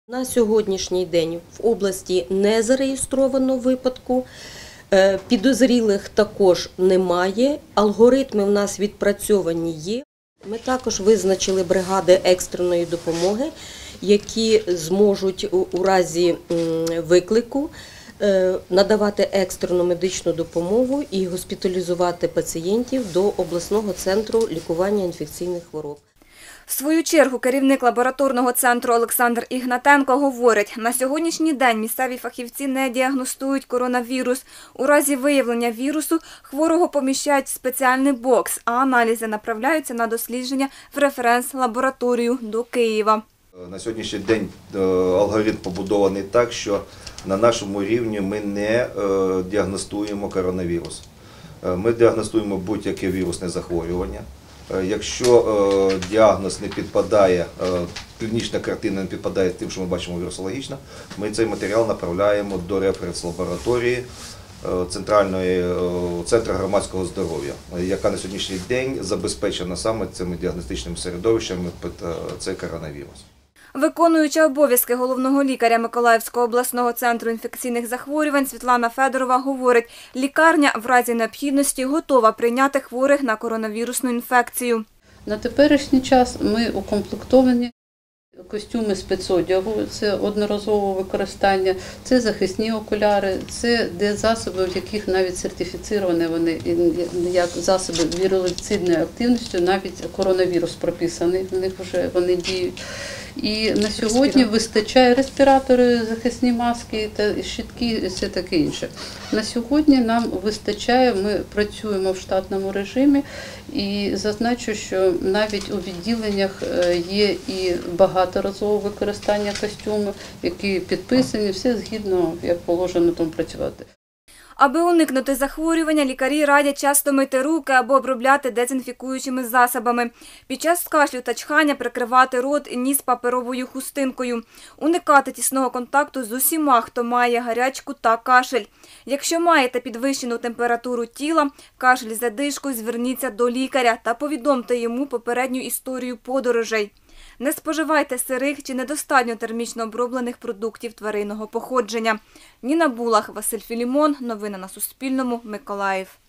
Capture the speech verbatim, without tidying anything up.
На сьогоднішній день в області не зареєстровано випадку, підозрілих також немає, алгоритми в нас відпрацьовані є. Ми також визначили бригади екстреної допомоги, які зможуть у разі виклику надавати екстрену медичну допомогу і госпіталізувати пацієнтів до обласного центру лікування інфекційних хвороб. В свою чергу керівник лабораторного центру Олександр Ігнатенко говорить, на сьогоднішній день місцеві фахівці не діагностують коронавірус. У разі виявлення вірусу хворого поміщають в спеціальний бокс, а аналізи направляються на дослідження в референс-лабораторію до Києва. На сьогоднішній день алгоритм побудований так, що на нашому рівні ми не діагностуємо коронавірус. Ми діагностуємо будь-яке вірусне захворювання. Якщо діагноз не підпадає, клінічна картина не підпадає тим, що ми бачимо вірусологічно, ми цей матеріал направляємо до референс-лабораторії Центральної центру громадського здоров'я, яка на сьогоднішній день забезпечена саме цими діагностичними середовищами під цей коронавірус. Виконуюча обов'язки головного лікаря Миколаївського обласного центру інфекційних захворювань Світлана Федорова говорить, лікарня в разі необхідності готова прийняти хворих на коронавірусну інфекцію. На теперішній час ми укомплектовані. Костюми спецодягу – це одноразове використання, це захисні окуляри, це де засоби, в яких навіть сертифіціровані вони, як засоби вірусцидної активності, навіть коронавірус прописаний, в них вже вони діють. І на сьогодні вистачає респіратори, захисні маски, та щитки і все таке інше. На сьогодні нам вистачає, ми працюємо в штатному режимі і зазначу, що навіть у відділеннях є і багаторазове використання костюмів, які підписані, все згідно, як положено там працювати. Аби уникнути захворювання, лікарі радять часто мити руки або обробляти дезінфікуючими засобами. Під час кашлю та чхання прикривати рот і ніс паперовою хустинкою. Уникати тісного контакту з усіма, хто має гарячку та кашель. Якщо маєте підвищену температуру тіла, кашель, задишку, зверніться до лікаря та повідомте йому попередню історію подорожей. Не споживайте сирих чи недостатньо термічно оброблених продуктів тваринного походження. Ніна Булах, Василь Філімон. Новини на Суспільному. Миколаїв.